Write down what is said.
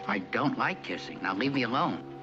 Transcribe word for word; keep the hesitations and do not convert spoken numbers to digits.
I don't like kissing. Now leave me alone.